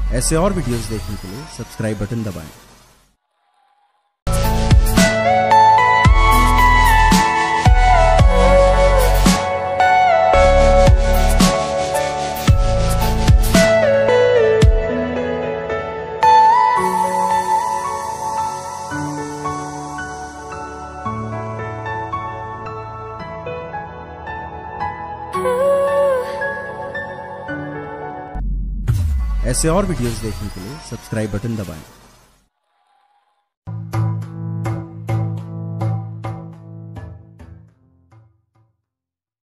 ऐसे और वीडियोस देखने के लिए सब्सक्राइब बटन दबाएं। ऐसे और वीडियोस देखने के लिए सब्सक्राइब बटन दबाएं।